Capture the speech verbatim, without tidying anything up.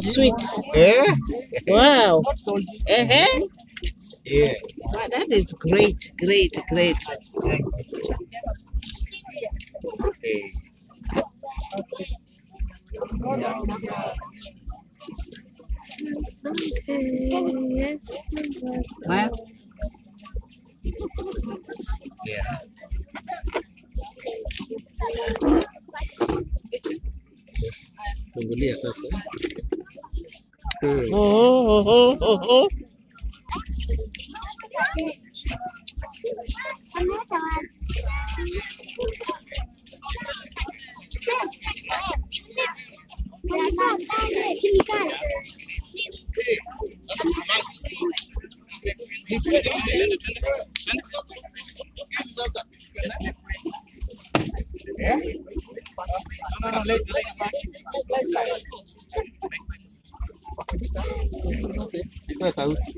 Sweet. Yeah. Wow. Uh-huh. Yeah. Wow, that is great, great, great. Hey. Yes. Wow. Yeah. Fungulia sasa. Hmm. Oh, oh, oh, oh, oh. Sipa sauti.